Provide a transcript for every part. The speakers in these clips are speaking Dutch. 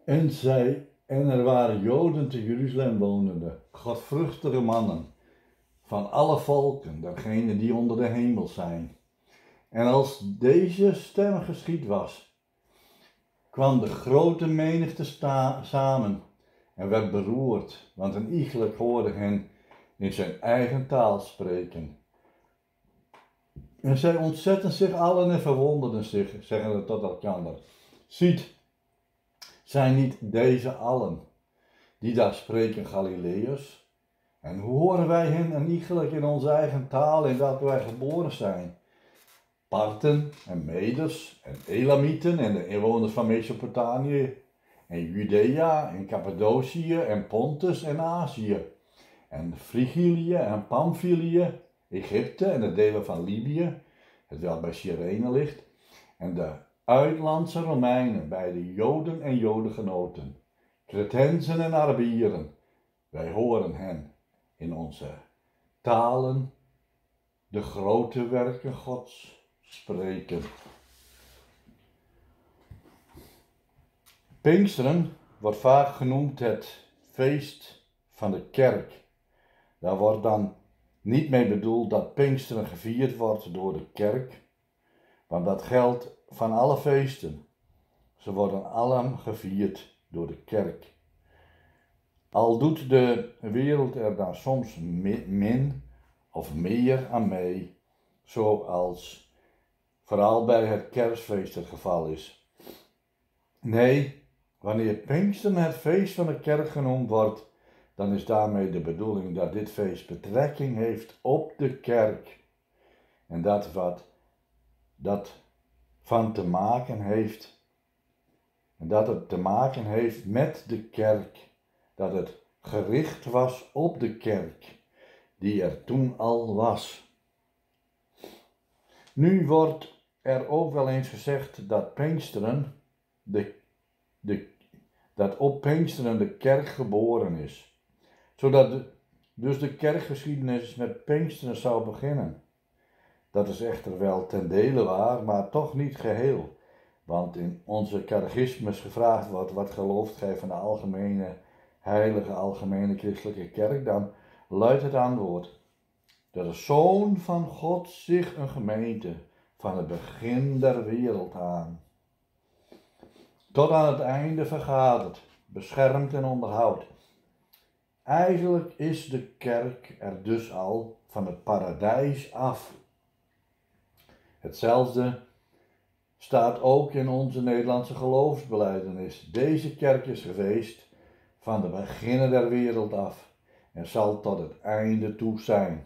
En er waren Joden te Jeruzalem wonende, godvruchtige mannen, van alle volken, degenen die onder de hemel zijn. En als deze stem geschied was, kwam de grote menigte samen en werd beroerd, want een iegelijk hoorde hen in zijn eigen taal spreken. En zij ontzetten zich allen en verwonderden zich, zeggende tot elkander: Ziet, zijn niet deze allen die daar spreken Galileërs? En hoe horen wij hen en iegelijk in onze eigen taal in welke wij geboren zijn? Parten en Meders en Elamieten en de inwoners van Mesopotamië en Judea en Cappadocië en Pontus en Azië en Frigilië en Pamphylië, Egypte en de delen van Libië, het wel bij Cyrene ligt, en de uitlandse Romeinen, bij de Joden en Jodengenoten, Cretensen en Arabieren. Wij horen hen in onze talen de grote werken Gods spreken. Pinksteren wordt vaak genoemd het feest van de kerk. Daar wordt dan niet mee bedoeld dat Pinksteren gevierd wordt door de kerk, want dat geldt van alle feesten. Ze worden allen gevierd door de kerk. Al doet de wereld er dan soms min of meer aan mee, zoals vooral bij het kerstfeest het geval is. Nee, wanneer Pinksteren het feest van de kerk genoemd wordt, dan is daarmee de bedoeling dat dit feest betrekking heeft op de kerk. En dat wat dat van te maken heeft, en dat het te maken heeft met de kerk, dat het gericht was op de kerk, die er toen al was. Nu wordt er ook wel eens gezegd dat Pinksteren dat op Pinksteren de kerk geboren is, zodat dus de kerkgeschiedenis met Pinksteren zou beginnen. Dat is echter wel ten dele waar, maar toch niet geheel, want in onze catechismus gevraagd wordt: wat gelooft gij van de algemene heilige algemene christelijke kerk? Dan luidt het antwoord dat de Zoon van God zich een gemeente van het begin der wereld aan tot aan het einde vergadert, beschermt en onderhoudt. Eigenlijk is de kerk er dus al van het paradijs af. Hetzelfde staat ook in onze Nederlandse geloofsbelijdenis. Deze kerk is geweest van de beginnen der wereld af en zal tot het einde toe zijn.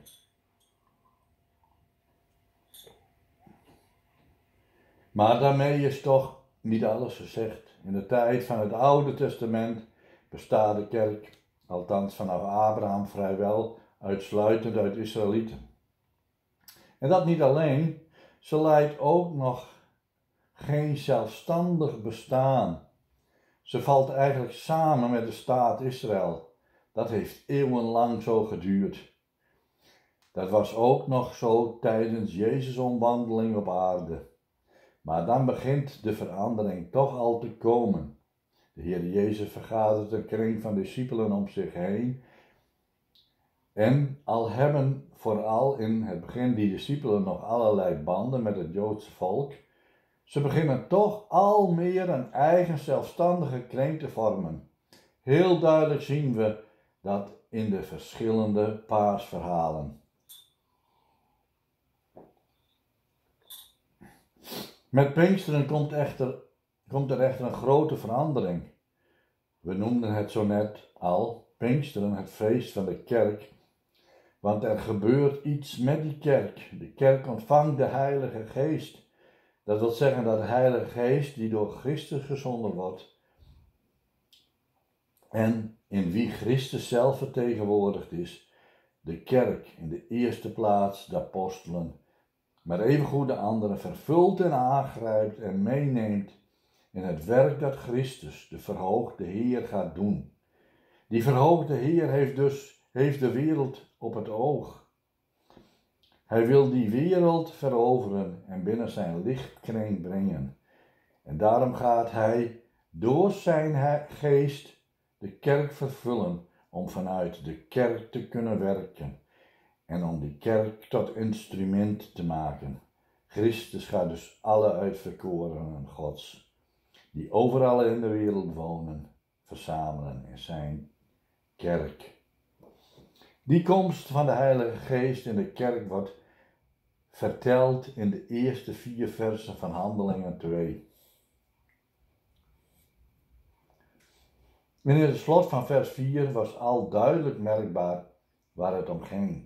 Maar daarmee is toch niet alles gezegd. In de tijd van het Oude Testament bestaat de kerk, althans vanaf Abraham, vrijwel uitsluitend uit Israëlieten. En dat niet alleen, ze leidt ook nog geen zelfstandig bestaan. Ze valt eigenlijk samen met de staat Israël. Dat heeft eeuwenlang zo geduurd. Dat was ook nog zo tijdens Jezus' omwandeling op aarde. Maar dan begint de verandering toch al te komen. De Heer Jezus vergadert een kring van discipelen om zich heen. En al hebben vooral in het begin die discipelen nog allerlei banden met het Joodse volk, ze beginnen toch al meer een eigen zelfstandige kring te vormen. Heel duidelijk zien we dat in de verschillende paasverhalen. Met Pinksteren komt er echter een grote verandering. We noemden het zo net al, Pinksteren, het feest van de kerk, want er gebeurt iets met die kerk. De kerk ontvangt de Heilige Geest. Dat wil zeggen dat de Heilige Geest, die door Christus gezonden wordt, en in wie Christus zelf vertegenwoordigd is, de kerk in de eerste plaats de apostelen, maar evengoed de anderen vervult en aangrijpt en meeneemt in het werk dat Christus, de verhoogde Heer, gaat doen. Die verhoogde Heer heeft de wereld op het oog. Hij wil die wereld veroveren en binnen zijn lichtkring brengen. En daarom gaat hij door zijn geest de kerk vervullen om vanuit de kerk te kunnen werken en om die kerk tot instrument te maken. Christus gaat dus alle uitverkorenen Gods, die overal in de wereld wonen, verzamelen in zijn kerk. Die komst van de Heilige Geest in de kerk wordt verteld in de eerste 4 versen van Handelingen 2. In het slot van vers 4 was al duidelijk merkbaar waar het om ging.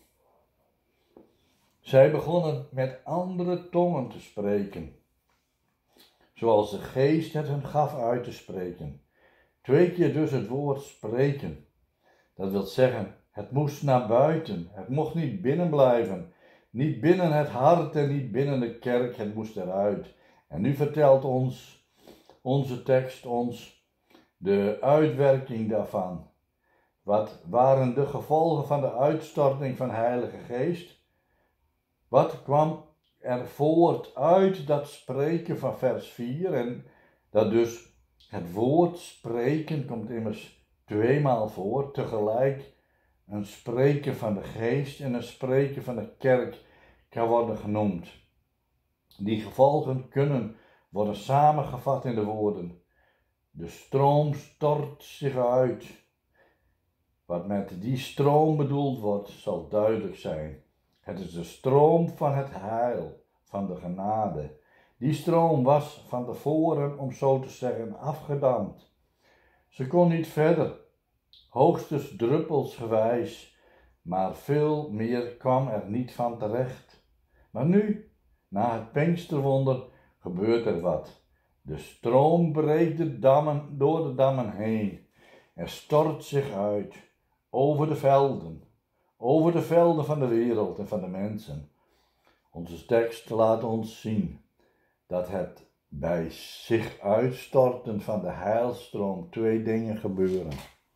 Zij begonnen met andere tongen te spreken, zoals de Geest het hun gaf uit te spreken. 2 keer dus het woord spreken. Dat wil zeggen, het moest naar buiten, het mocht niet binnen blijven. Niet binnen het hart en niet binnen de kerk, het moest eruit. En nu vertelt onze tekst ons de uitwerking daarvan. Wat waren de gevolgen van de uitstorting van de Heilige Geest? Wat kwam er voort uit dat spreken van vers 4? En dat dus het woord spreken komt immers 2 maal voor, tegelijk een spreken van de Geest en een spreken van de kerk kan worden genoemd. Die gevolgen kunnen worden samengevat in de woorden: de stroom stort zich uit. Wat met die stroom bedoeld wordt, zal duidelijk zijn. Het is de stroom van het heil, van de genade. Die stroom was van tevoren, om zo te zeggen, afgedamd. Ze kon niet verder, hoogstens druppelsgewijs, maar veel meer kwam er niet van terecht. Maar nu, na het Pinksterwonder, gebeurt er wat. De stroom breekt door de dammen heen en stort zich uit over de velden van de wereld en van de mensen. Onze tekst laat ons zien dat het bij zich uitstorten van de heilstroom 2 dingen gebeuren.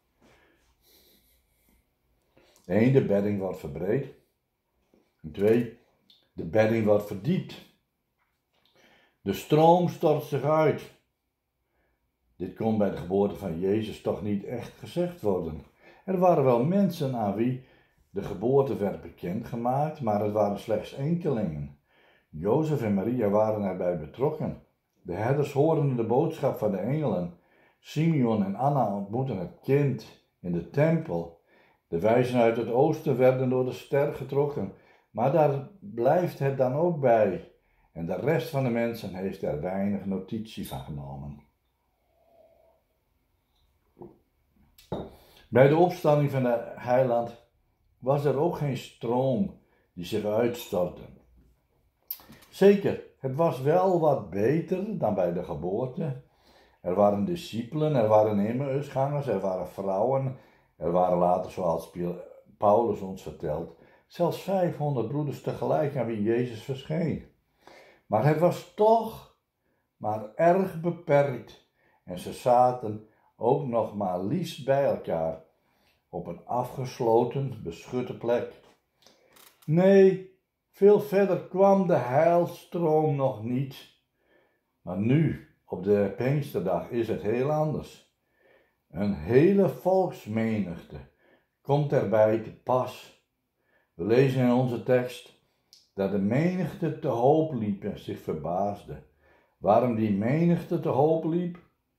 1, de bedding wordt verbreed. En 2, de bedding wordt verdiept. De stroom stort zich uit. Dit kon bij de geboorte van Jezus toch niet echt gezegd worden. Er waren wel mensen aan wie de geboorte werd bekendgemaakt, maar het waren slechts enkelingen. Jozef en Maria waren erbij betrokken. De herders hoorden de boodschap van de engelen. Simeon en Anna ontmoetten het kind in de tempel. De wijzen uit het oosten werden door de ster getrokken, maar daar blijft het dan ook bij. En de rest van de mensen heeft er weinig notitie van genomen. Bij de opstanding van de heiland was er ook geen stroom die zich uitstortte. Zeker, het was wel wat beter dan bij de geboorte. Er waren discipelen, er waren Emmausgangers, er waren vrouwen, er waren later, zoals Paulus ons vertelt, zelfs 500 broeders tegelijk aan wie Jezus verscheen. Maar het was toch maar erg beperkt en ze zaten ook nog maar liefst bij elkaar op een afgesloten, beschutte plek. Nee, veel verder kwam de heilstroom nog niet. Maar nu, op de Pinksterdag, is het heel anders. Een hele volksmenigte komt erbij te pas. We lezen in onze tekst dat de menigte te hoop liep en zich verbaasde. Waarom die menigte te hoop liep,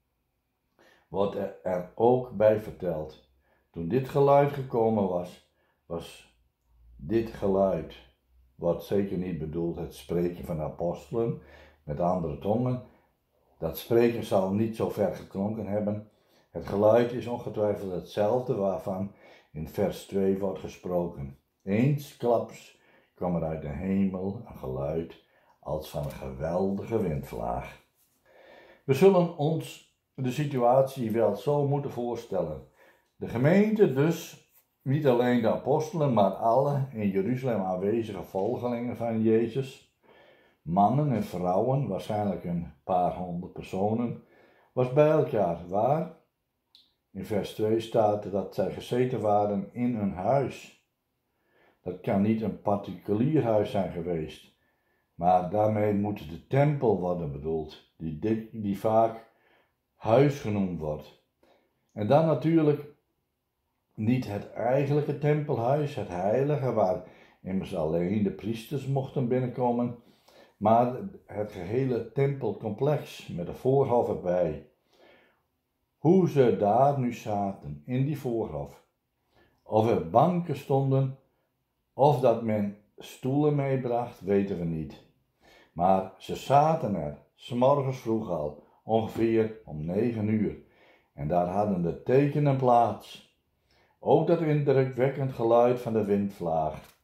wordt er ook bij verteld. Toen dit geluid gekomen was dit geluid, wordt zeker niet bedoeld het spreken van de apostelen met andere tongen. Dat spreken zal niet zo ver geklonken hebben. Het geluid is ongetwijfeld hetzelfde waarvan in vers 2 wordt gesproken. Eensklaps kwam er uit de hemel een geluid als van een geweldige windvlaag. We zullen ons de situatie wel zo moeten voorstellen. De gemeente dus, niet alleen de apostelen, maar alle in Jeruzalem aanwezige volgelingen van Jezus, mannen en vrouwen, waarschijnlijk een paar honderd personen, was bij elkaar. Waar? In vers 2 staat dat zij gezeten waren in een huis. Dat kan niet een particulier huis zijn geweest, maar daarmee moet de tempel worden bedoeld, die vaak huis genoemd wordt. En dan natuurlijk niet het eigenlijke tempelhuis, het heilige, waar immers alleen de priesters mochten binnenkomen, maar het gehele tempelcomplex met de voorhof erbij. Hoe ze daar nu zaten, in die voorhof. Of er banken stonden, of dat men stoelen meebracht, weten we niet. Maar ze zaten er, 's morgens vroeg al, ongeveer om 9 uur. En daar hadden de tekenen plaats. Ook dat indrukwekkend geluid van de windvlaag.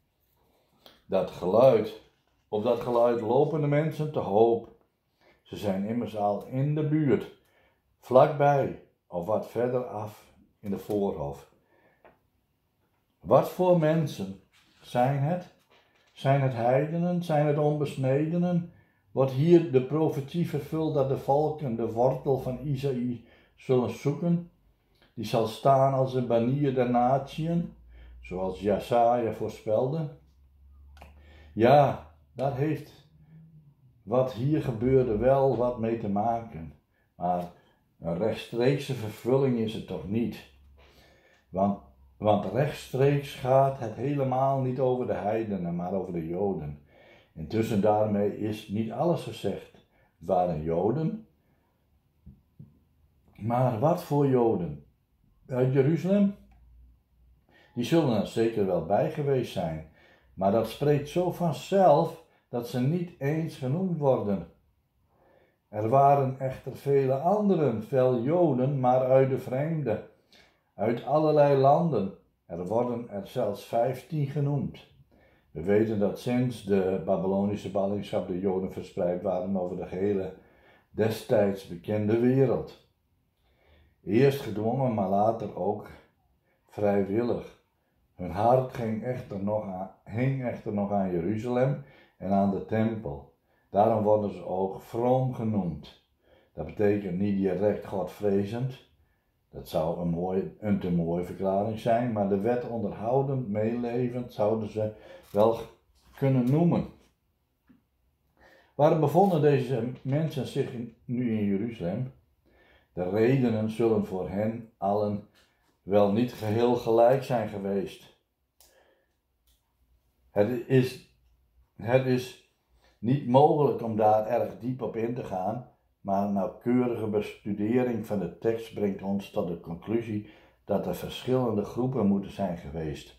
Op dat geluid lopen de mensen te hoop. Ze zijn immers al in de buurt, vlakbij of wat verder af in de voorhof. Wat voor mensen zijn het? Zijn het heidenen? Zijn het onbesnedenen? Wordt hier de profetie vervuld dat de volken de wortel van Isaïe zullen zoeken? Die zal staan als een banier der natieën, zoals Jesaja voorspelde. Ja, daar heeft wat hier gebeurde wel wat mee te maken. Maar een rechtstreekse vervulling is het toch niet. Want rechtstreeks gaat het helemaal niet over de heidenen, maar over de Joden. Intussen daarmee is niet alles gezegd. Het waren Joden. Maar wat voor Joden? Uit Jeruzalem? Die zullen er zeker wel bij geweest zijn. Maar dat spreekt zo vanzelf dat ze niet eens genoemd worden. Er waren echter vele anderen, veel Joden, maar uit de vreemde, uit allerlei landen. Er worden er zelfs 15 genoemd. We weten dat sinds de Babylonische ballingschap de Joden verspreid waren over de gehele destijds bekende wereld. Eerst gedwongen, maar later ook vrijwillig. Hun hart hing echter nog aan Jeruzalem en aan de tempel. Daarom worden ze ook vroom genoemd. Dat betekent niet direct godvrezend. Dat zou een te mooie verklaring zijn, maar de wet onderhoudend, meelevend zouden ze wel kunnen noemen. Waar bevonden deze mensen zich nu in Jeruzalem? De redenen zullen voor hen allen wel niet geheel gelijk zijn geweest. Het is niet mogelijk om daar erg diep op in te gaan, maar een nauwkeurige bestudering van de tekst brengt ons tot de conclusie dat er verschillende groepen moeten zijn geweest.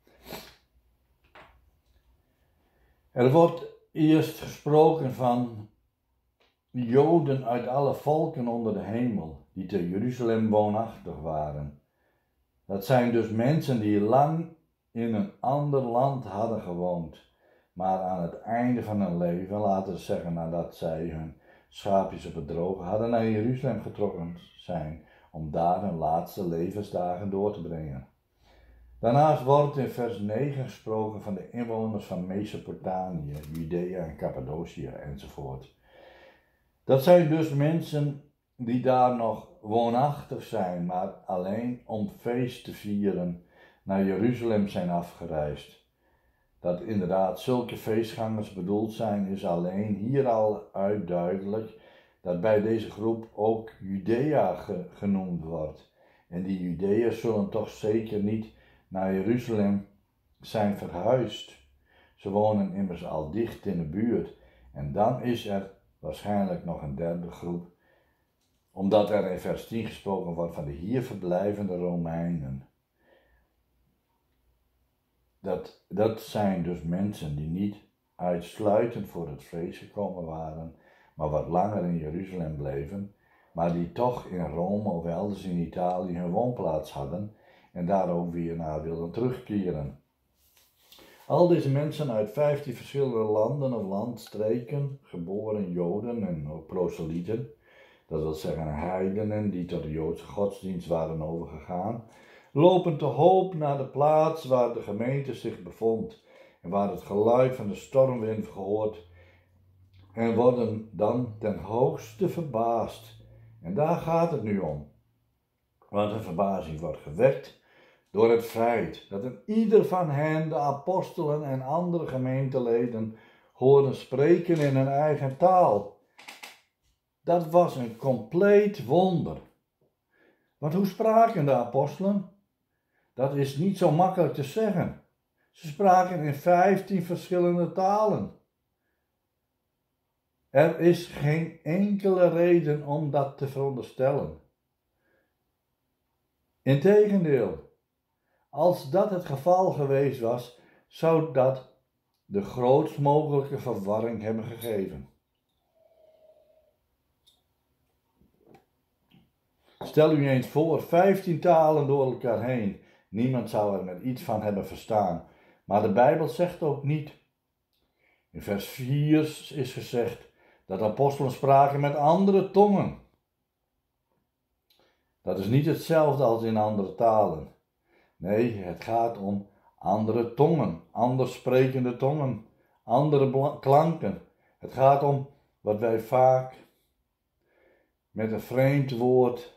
Er wordt eerst gesproken van Joden uit alle volken onder de hemel, die te Jeruzalem woonachtig waren. Dat zijn dus mensen die lang in een ander land hadden gewoond, maar aan het einde van hun leven, laten we zeggen nadat zij hun schaapjes op het droge hadden, naar Jeruzalem getrokken zijn, om daar hun laatste levensdagen door te brengen. Daarnaast wordt in vers 9 gesproken van de inwoners van Mesopotamië, Judea en Cappadocië enzovoort. Dat zijn dus mensen die daar nog woonachtig zijn, maar alleen om feest te vieren naar Jeruzalem zijn afgereisd. Dat inderdaad zulke feestgangers bedoeld zijn, is alleen hier al uit duidelijk dat bij deze groep ook Judea genoemd wordt. En die Judeërs zullen toch zeker niet naar Jeruzalem zijn verhuisd. Ze wonen immers al dicht in de buurt. En dan is er waarschijnlijk nog een derde groep, omdat er in vers 10 gesproken wordt van de hier verblijvende Romeinen. Dat zijn dus mensen die niet uitsluitend voor het feest gekomen waren, maar wat langer in Jeruzalem bleven, maar die toch in Rome of elders in Italië hun woonplaats hadden en daar ook weer naar wilden terugkeren. Al deze mensen uit 15 verschillende landen of landstreken, geboren Joden en ook proselyten, dat wil zeggen heidenen die tot de Joodse godsdienst waren overgegaan, lopen te hoop naar de plaats waar de gemeente zich bevond en waar het geluid van de stormwind gehoord en worden dan ten hoogste verbaasd. En daar gaat het nu om. Want de verbazing wordt gewekt door het feit dat een ieder van hen de apostelen en andere gemeenteleden hoorden spreken in hun eigen taal. Dat was een compleet wonder. Want hoe spraken de apostelen? Dat is niet zo makkelijk te zeggen. Ze spraken in 15 verschillende talen. Er is geen enkele reden om dat te veronderstellen. Integendeel, als dat het geval geweest was, zou dat de grootst mogelijke verwarring hebben gegeven. Stel u eens voor, 15 talen door elkaar heen. Niemand zou er met iets van hebben verstaan. Maar de Bijbel zegt ook niet. In vers 4 is gezegd dat de apostelen spraken met andere tongen. Dat is niet hetzelfde als in andere talen. Nee, het gaat om andere tongen, anders sprekende tongen, andere klanken. Het gaat om wat wij vaak met een vreemd woord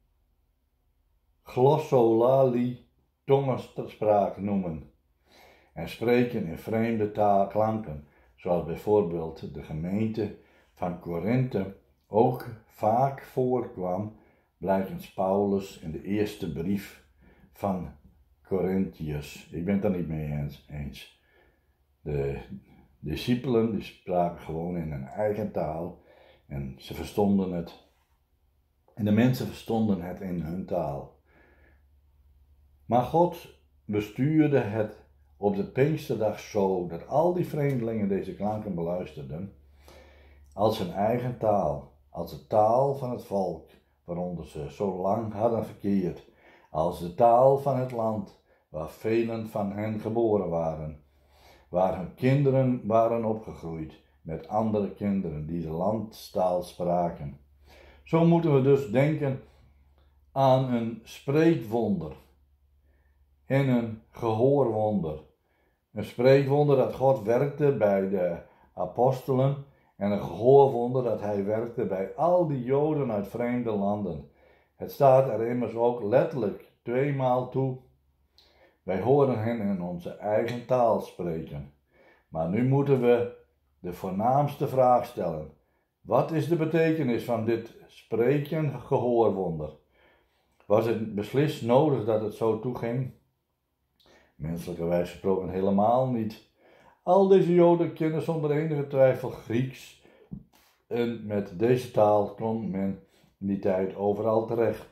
glossolali tongenspraak noemen. En spreken in vreemde klanken, zoals bijvoorbeeld de gemeente van Korinthe ook vaak voorkwam, blijkens Paulus in de eerste brief van Corinthiërs. Ik ben het daar niet mee eens. De discipelen die spraken gewoon in hun eigen taal en ze verstonden het. En de mensen verstonden het in hun taal. Maar God bestuurde het op de Pinksterdag zo dat al die vreemdelingen deze klanken beluisterden als hun eigen taal, als de taal van het volk waaronder ze zo lang hadden verkeerd, als de taal van het land waar velen van hen geboren waren, waar hun kinderen waren opgegroeid met andere kinderen die de landstaal spraken. Zo moeten we dus denken aan een spreekwonder en een gehoorwonder. Een spreekwonder dat God werkte bij de apostelen en een gehoorwonder dat hij werkte bij al die Joden uit vreemde landen. Het staat er immers ook letterlijk 2 maal toe. Wij horen hen in onze eigen taal spreken. Maar nu moeten we de voornaamste vraag stellen. Wat is de betekenis van dit spreken gehoorwonder? Was het beslist nodig dat het zo toeging? Menselijkerwijs gesproken helemaal niet. Al deze Joden kennen zonder enige twijfel Grieks. En met deze taal kon men in die tijd overal terecht.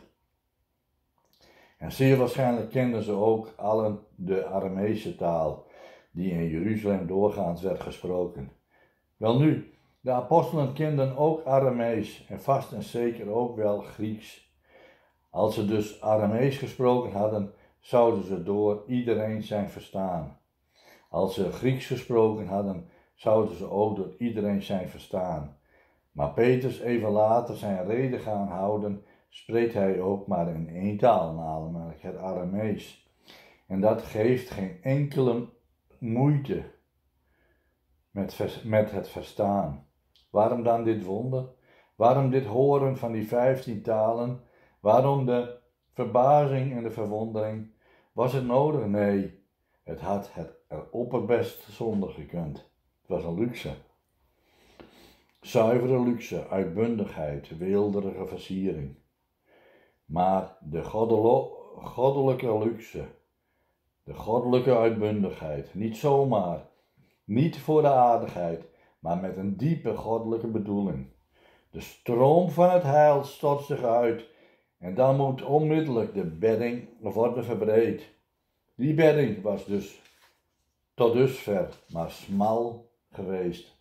En zeer waarschijnlijk kenden ze ook allen de Arameese taal, die in Jeruzalem doorgaans werd gesproken. Welnu, de apostelen kenden ook Aramees en vast en zeker ook wel Grieks. Als ze dus Aramees gesproken hadden, zouden ze door iedereen zijn verstaan. Als ze Grieks gesproken hadden, zouden ze ook door iedereen zijn verstaan. Maar Petrus even later zijn reden gaan houden, spreekt hij ook maar in 1 taal, namelijk het Aramees. En dat geeft geen enkele moeite met het verstaan. Waarom dan dit wonder? Waarom dit horen van die 15 talen? Waarom de verbazing en de verwondering? Was het nodig? Nee, het had er opperbest zonder gekund. Het was een luxe. Zuivere luxe, uitbundigheid, weelderige versiering. Maar de goddelijke luxe, de goddelijke uitbundigheid, niet zomaar, niet voor de aardigheid, maar met een diepe goddelijke bedoeling. De stroom van het heil stort zich uit en dan moet onmiddellijk de bedding worden verbreed. Die bedding was dus tot dusver maar smal geweest.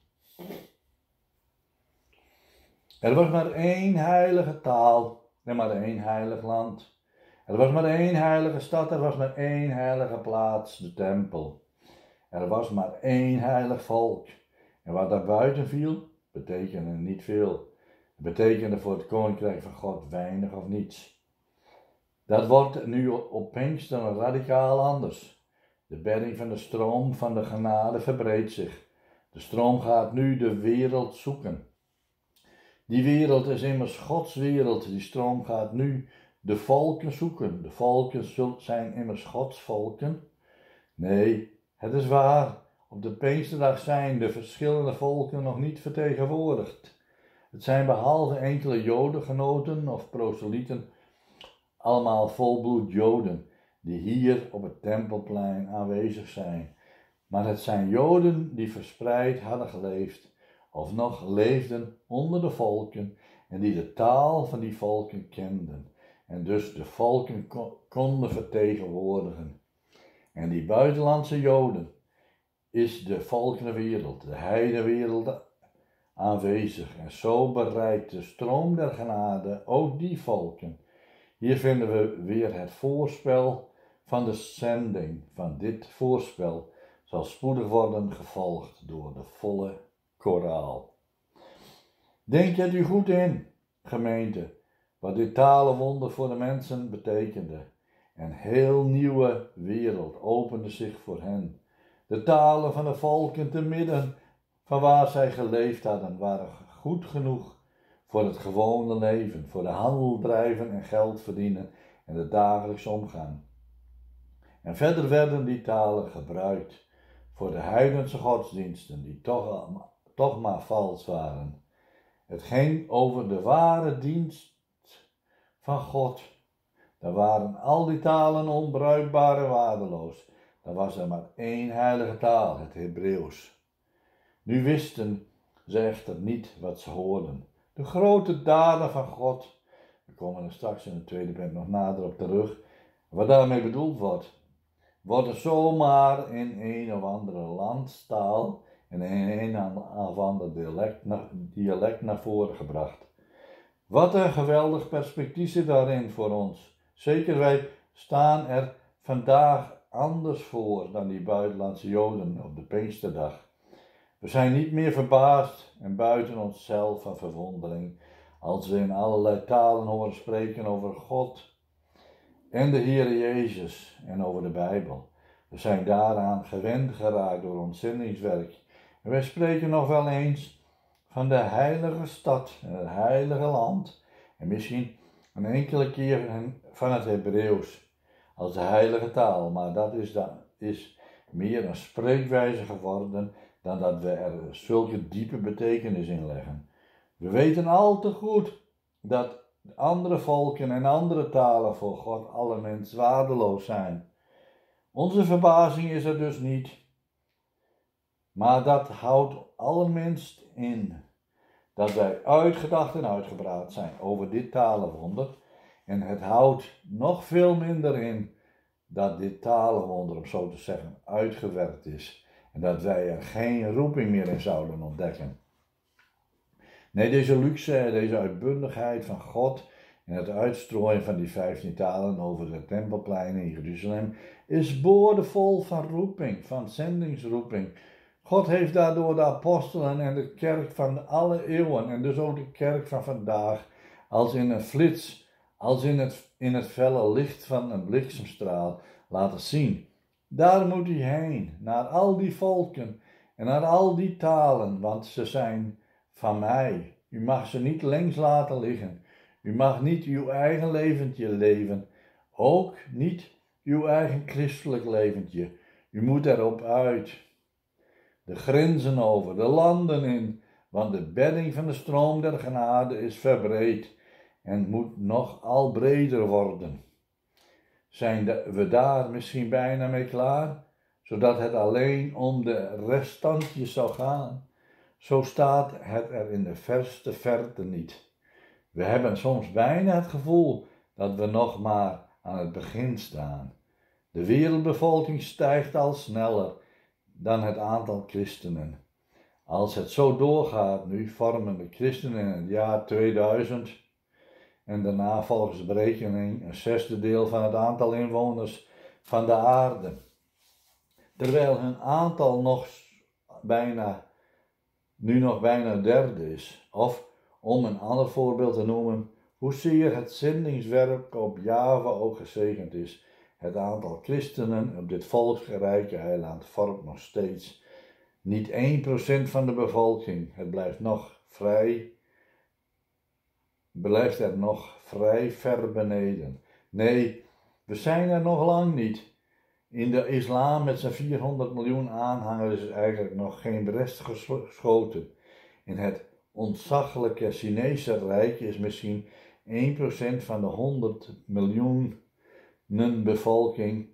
Er was maar 1 heilige taal en maar 1 heilig land. Er was maar 1 heilige stad, er was maar 1 heilige plaats, de tempel. Er was maar 1 heilig volk. En wat daar buiten viel, betekende niet veel. Het betekende voor het koninkrijk van God weinig of niets. Dat wordt nu op Pinksteren radicaal anders. De bedding van de stroom van de genade verbreedt zich. De stroom gaat nu de wereld zoeken. Die wereld is immers Gods wereld. Die stroom gaat nu de volken zoeken. De volken zijn immers Gods volken. Nee, het is waar. Op de Pinksterdag zijn de verschillende volken nog niet vertegenwoordigd. Het zijn behalve enkele jodengenoten of proselyten allemaal volbloed Joden die hier op het Tempelplein aanwezig zijn. Maar het zijn Joden die verspreid hadden geleefd of nog leefden onder de volken en die de taal van die volken kenden en dus de volken konden vertegenwoordigen. En die buitenlandse Joden is de volkenwereld, de heidenwereld aanwezig en zo bereikt de stroom der genade ook die volken. Hier vinden we weer het voorspel van de zending. Van dit voorspel zal spoedig worden gevolgd door de volle koraal. Denk het u goed in, gemeente, wat dit talenwonder voor de mensen betekende. Een heel nieuwe wereld opende zich voor hen. De talen van de volken te midden van waar zij geleefd hadden waren goed genoeg voor het gewone leven, voor de handel drijven en geld verdienen en de dagelijkse omgang. En verder werden die talen gebruikt voor de heidense godsdiensten die toch maar vals waren. Het ging over de ware dienst van God. Daar waren al die talen onbruikbaar en waardeloos. Dan was er maar één heilige taal, het Hebreeuws. Nu wisten ze echter niet wat ze hoorden. De grote daden van God, we komen er straks in het tweede punt nog nader op terug, wat daarmee bedoeld wordt, worden zomaar in een of andere landstaal en in een of ander dialect naar voren gebracht. Wat een geweldig perspectief zit daarin voor ons. Zeker wij staan er vandaag anders voor dan die buitenlandse Joden op de Pinksterdag. We zijn niet meer verbaasd en buiten onszelf van verwondering als we in allerlei talen horen spreken over God en de Heere Jezus en over de Bijbel. We zijn daaraan gewend geraakt door ons zendingswerk. En wij spreken nog wel eens van de heilige stad en het heilige land en misschien een enkele keer van het Hebreeuws als de heilige taal, maar dat is meer een spreekwijze geworden dan dat we er zulke diepe betekenis in leggen. We weten al te goed dat andere volken en andere talen voor God alle mens waardeloos zijn. Onze verbazing is er dus niet, maar dat houdt allerminst in dat wij uitgedacht en uitgepraat zijn over dit talenwonder en het houdt nog veel minder in dat dit talenwonder, om zo te zeggen, uitgewerkt is en dat wij er geen roeping meer in zouden ontdekken. Nee, deze luxe, deze uitbundigheid van God en het uitstrooien van die 15 talen over de tempelpleinen in Jeruzalem is boordevol van roeping, van zendingsroeping. God heeft daardoor de apostelen en de kerk van alle eeuwen en dus ook de kerk van vandaag als in een flits, als in het felle licht van een bliksemstraal laten zien. Daar moet u heen, naar al die volken en naar al die talen, want ze zijn van mij. U mag ze niet links laten liggen. U mag niet uw eigen leventje leven, ook niet uw eigen christelijk leventje. U moet erop uit. De grenzen over, de landen in, want de bedding van de stroom der genade is verbreed en moet nog al breder worden. Zijn we daar misschien bijna mee klaar, zodat het alleen om de restantjes zou gaan? Zo staat het er in de verste verte niet. We hebben soms bijna het gevoel dat we nog maar aan het begin staan. De wereldbevolking stijgt al sneller dan het aantal christenen. Als het zo doorgaat nu, vormen de christenen in het jaar 2000 en daarna volgens berekening een 1/6 deel van het aantal inwoners van de aarde. Terwijl hun aantal nu nog bijna 1/3 is. Of, om een ander voorbeeld te noemen, hoezeer het zendingswerk op Java ook gezegend is. Het aantal christenen op dit volksrijke eiland vormt nog steeds niet 1% van de bevolking. Het blijft er nog vrij ver beneden. Nee, we zijn er nog lang niet. In de islam met zijn 400 miljoen aanhangers is eigenlijk nog geen rest geschoten. In het ontzaglijke Chinese rijk is misschien 1% van de 100 miljoen bevolking,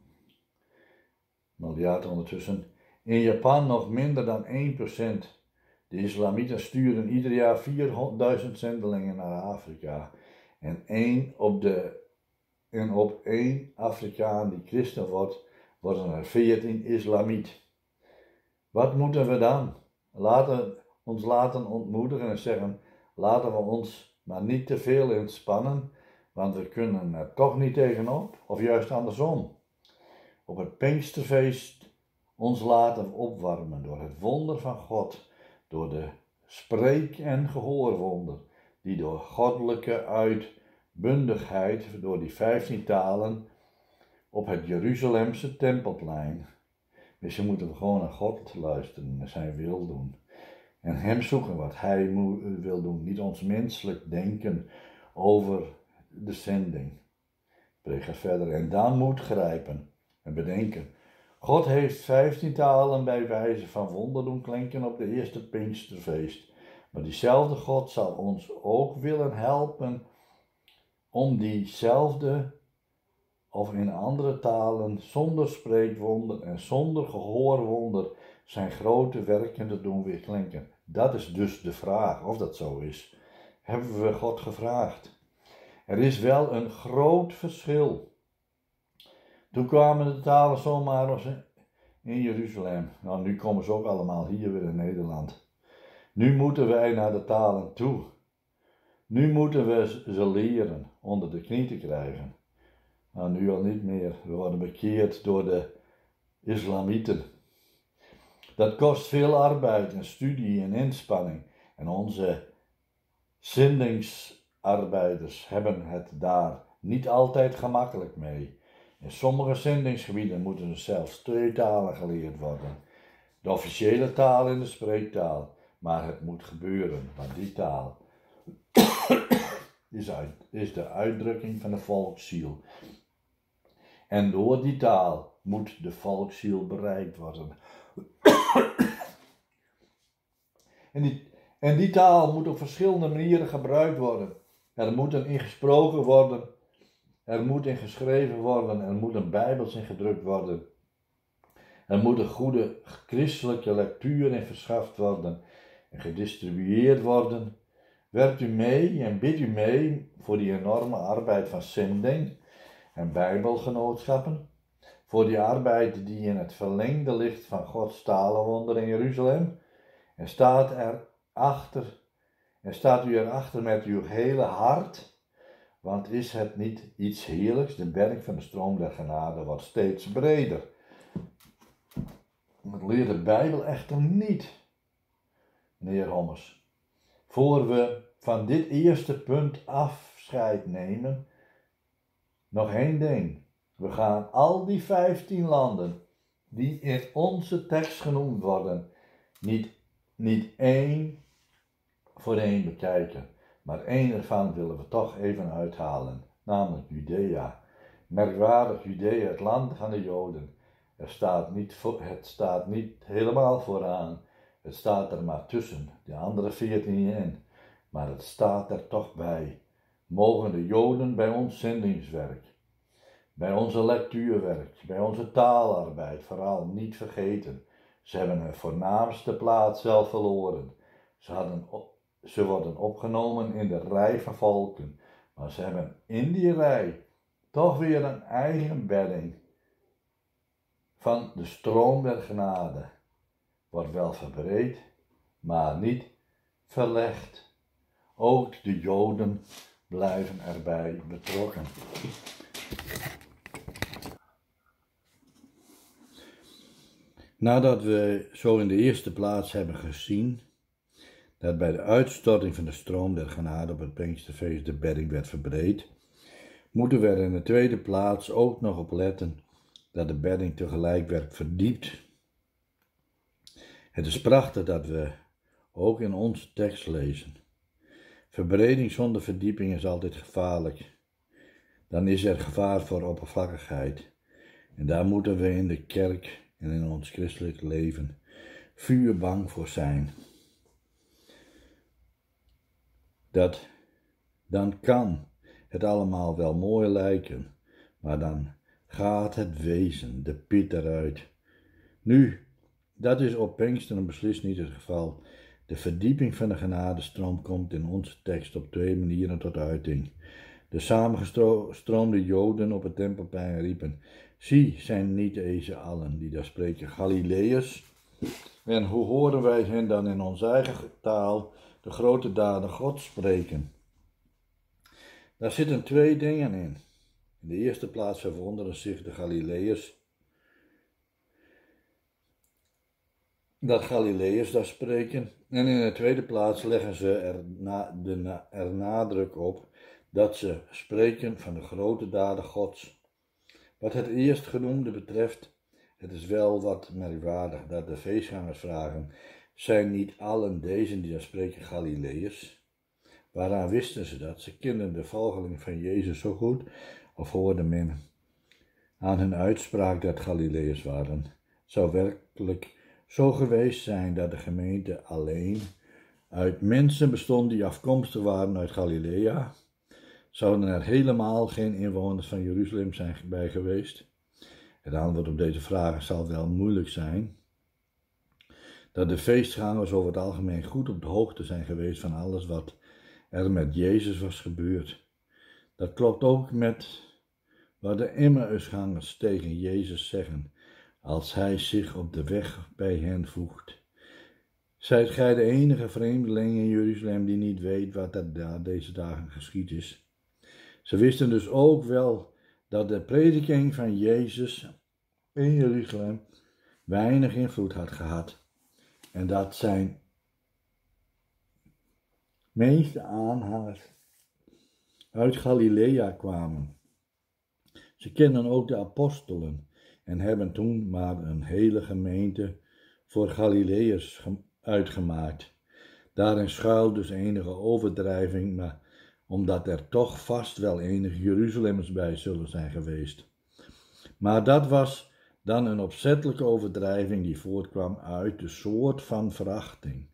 miljard ondertussen. In Japan nog minder dan 1%. De islamieten sturen ieder jaar 4000 zendelingen naar Afrika. En op één Afrikaan die christen wordt, worden er 14 islamiet. Wat moeten we dan? Ons laten ontmoedigen en zeggen, laten we ons maar niet te veel inspannen, want we kunnen er toch niet tegenop, of juist andersom. Op het Pinksterfeest ons laten opwarmen door het wonder van God, door de spreek- en gehoorwonder, die door goddelijke uitbundigheid, door die 15 talen, op het Jeruzalemse tempelplein. Misschien moeten we gewoon naar God luisteren en zijn wil doen. En hem zoeken wat hij wil doen, niet ons menselijk denken over de zending. Spreek gaat verder en dan moet grijpen en bedenken. God heeft 15 talen bij wijze van wonder doen klinken op de eerste Pinksterfeest. Maar diezelfde God zal ons ook willen helpen om diezelfde of in andere talen zonder spreekwonder en zonder gehoorwonder zijn grote werken te doen weer klinken. Dat is dus de vraag, of dat zo is. Hebben we God gevraagd? Er is wel een groot verschil. Toen kwamen de talen zomaar in Jeruzalem. Nou, nu komen ze ook allemaal hier weer in Nederland. Nu moeten wij naar de talen toe. Nu moeten we ze leren, onder de knie te krijgen. Nou, nu al niet meer. We worden bekeerd door de islamieten. Dat kost veel arbeid en studie en inspanning. En onze zendingsarbeiders hebben het daar niet altijd gemakkelijk mee. In sommige zendingsgebieden moeten er zelfs 2 talen geleerd worden. De officiële taal en de spreektaal. Maar het moet gebeuren, want die taal is de uitdrukking van de volksziel. En door die taal moet de volksziel bereikt worden. En die taal moet op verschillende manieren gebruikt worden. Er moet in gesproken worden, er moet in geschreven worden, er moet een bijbels in gedrukt worden. Er moet een goede christelijke lectuur in verschaft worden en gedistribueerd worden. Werkt u mee en bidt u mee voor die enorme arbeid van zending en bijbelgenootschappen, voor die arbeid die in het verlengde ligt van Gods talenwonder in Jeruzalem, en staat u erachter met uw hele hart, want is het niet iets heerlijks, de berg van de stroom der genade wordt steeds breder. Dat leert de Bijbel echter niet, meneer Hommers. Voor we van dit eerste punt afscheid nemen, nog één ding. We gaan al die 15 landen die in onze tekst genoemd worden, niet één voor één bekijken. Maar één ervan willen we toch even uithalen, namelijk Judea. Merkwaardig, Judea, het land van de Joden. Het staat niet helemaal vooraan. Het staat er maar tussen, de andere 14 in. Maar het staat er toch bij. Mogen de Joden bij ons zendingswerk, bij onze lectuurwerk, bij onze taalarbeid vooral niet vergeten. Ze hebben hun voornaamste plaats zelf verloren. Ze worden opgenomen in de rij van volken, maar ze hebben in die rij toch weer een eigen bedding van de stroom der genade. Wordt wel verbreed, maar niet verlegd. Ook de Joden blijven erbij betrokken. Nadat we zo in de eerste plaats hebben gezien dat bij de uitstorting van de stroom der genade op het Pinksterfeest de bedding werd verbreed, moeten we er in de tweede plaats ook nog op letten dat de bedding tegelijk werd verdiept. Het is prachtig dat we ook in onze tekst lezen: verbreding zonder verdieping is altijd gevaarlijk. Dan is er gevaar voor oppervlakkigheid. En daar moeten we in de kerk en in ons christelijk leven vuurbang voor zijn. dan kan het allemaal wel mooi lijken, maar dan gaat het wezen, de piet eruit. Nu, dat is op Pinksteren beslist niet het geval. De verdieping van de genadestroom komt in onze tekst op 2 manieren tot uiting. De samengestroomde Joden op het Tempelplein riepen: zie, zijn niet deze allen die daar spreken Galileërs? En hoe horen wij hen dan in onze eigen taal de grote daden Gods spreken? Daar zitten 2 dingen in. In de eerste plaats verwonderen zich de Galileërs dat Galileërs daar spreken. En in de tweede plaats leggen ze er nadruk op dat ze spreken van de grote daden Gods. Wat het eerstgenoemde betreft, het is wel wat merkwaardig dat de feestgangers vragen: zijn niet allen deze die daar spreken Galileërs? Waaraan wisten ze dat? Ze kenden de volgelingen van Jezus zo goed, of hoorde men aan hun uitspraak dat Galileërs waren? Het zou werkelijk zo geweest zijn dat de gemeente alleen uit mensen bestond die afkomstig waren uit Galilea, zouden er helemaal geen inwoners van Jeruzalem zijn bij geweest? Het antwoord op deze vragen zal wel moeilijk zijn. Dat de feestgangers over het algemeen goed op de hoogte zijn geweest van alles wat er met Jezus was gebeurd. Dat klopt ook met wat de Emmausgangers tegen Jezus zeggen, als hij zich op de weg bij hen voegt. Zijt gij de enige vreemdeling in Jeruzalem die niet weet wat er daar deze dagen geschied is? Ze wisten dus ook wel dat de prediking van Jezus in Jeruzalem weinig invloed had gehad en dat zijn meeste aanhangers uit Galilea kwamen. Ze kennen ook de apostelen en hebben toen maar een hele gemeente voor Galileërs uitgemaakt. Daarin schuilt dus enige overdrijving, maar omdat er toch vast wel enige Jeruzalemmers bij zullen zijn geweest. Maar dat was dan een opzettelijke overdrijving die voortkwam uit de soort van verachting.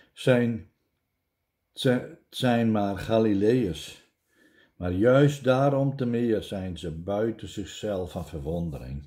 Zijn maar Galileërs, maar juist daarom te meer zijn ze buiten zichzelf van verwondering.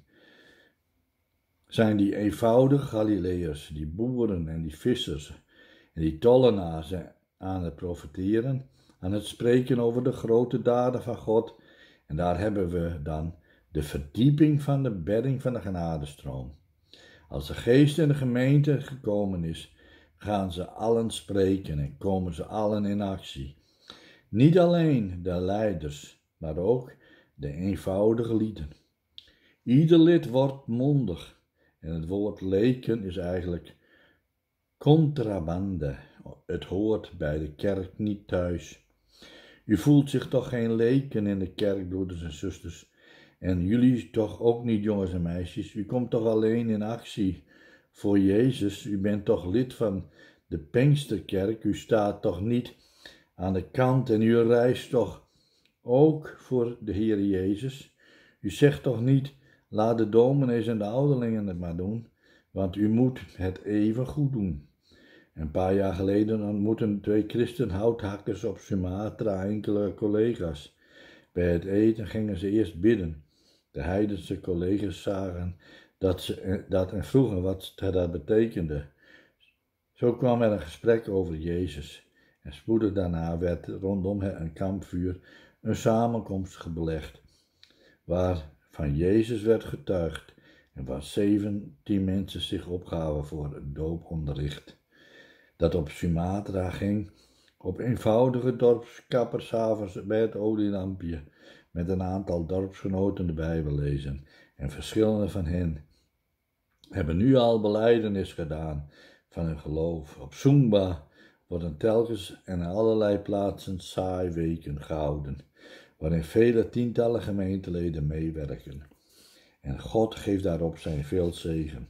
Zijn die eenvoudige Galileërs, die boeren en die vissers en die tollenaars aan het profeteren, aan het spreken over de grote daden van God, en daar hebben we dan de verdieping van de bedding van de genadestroom. Als de geest in de gemeente gekomen is, gaan ze allen spreken en komen ze allen in actie. Niet alleen de leiders, maar ook de eenvoudige lieden. Ieder lid wordt mondig en het woord leken is eigenlijk contrabande. Het hoort bij de kerk niet thuis. U voelt zich toch geen leken in de kerk, broeders en zusters. En jullie toch ook niet, jongens en meisjes. U komt toch alleen in actie voor Jezus. U bent toch lid van de Pinksterkerk. U staat toch niet aan de kant en u reist toch ook voor de Heer Jezus. U zegt toch niet: laat de dominees en de ouderlingen het maar doen, want u moet het even goed doen. Een paar jaar geleden ontmoetten 2 christenhouthakkers op Sumatra enkele collega's. Bij het eten gingen ze eerst bidden. De heidense collega's zagen dat en vroegen wat dat betekende. Zo kwam er een gesprek over Jezus. En spoedig daarna werd rondom een kampvuur een samenkomst belegd, waar van Jezus werd getuigd en waar 17 mensen zich opgaven voor het dooponderricht. Dat op Sumatra ging, op eenvoudige dorpskappers 's avonds bij het olielampje, met een aantal dorpsgenoten de Bijbel lezen, en verschillende van hen hebben nu al belijdenis gedaan van hun geloof. Op Sumba worden telkens en in allerlei plaatsen saaiweken gehouden, waarin vele tientallen gemeenteleden meewerken. En God geeft daarop zijn veel zegen.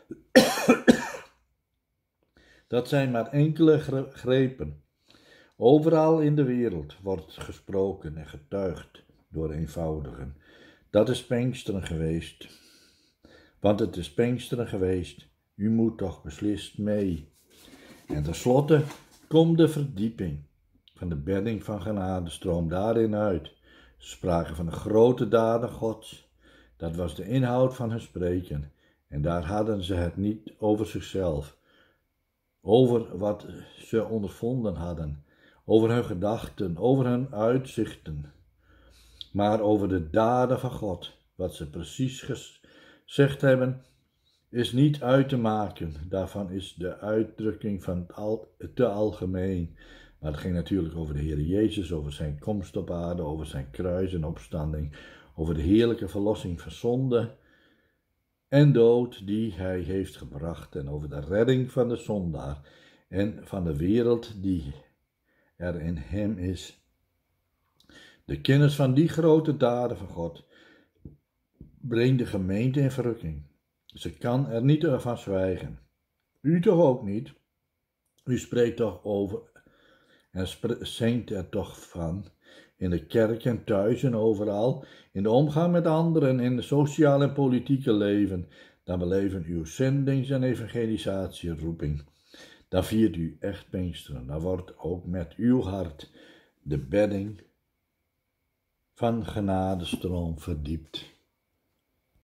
Dat zijn maar enkele grepen. Overal in de wereld wordt gesproken en getuigd door eenvoudigen. Dat is Pinksteren geweest. Want het is Pinksteren geweest. U moet toch beslist mee. En tenslotte komt de verdieping van de bedding van genade stroom daarin uit. Ze spraken van de grote daden Gods. Dat was de inhoud van hun spreken. En daar hadden ze het niet over zichzelf, over wat ze ondervonden hadden, over hun gedachten, over hun uitzichten, maar over de daden van God. Wat ze precies gezegd hebben, is niet uit te maken. Daarvan is de uitdrukking van te algemeen. Maar het ging natuurlijk over de Heer Jezus, over zijn komst op aarde, over zijn kruis en opstanding, over de heerlijke verlossing van zonde en dood die hij heeft gebracht en over de redding van de zondaar en van de wereld die er in hem is. De kennis van die grote daden van God brengt de gemeente in verrukking. Ze kan er niet van zwijgen. U toch ook niet? U spreekt toch over en zingt er toch van, in de kerk en thuis en overal, in de omgang met anderen, in het sociale en politieke leven. Dan beleven uw zendings- en evangelisatieroeping. Dan viert u echt Pinksteren. Dan wordt ook met uw hart de bedding van genadestroom verdiept.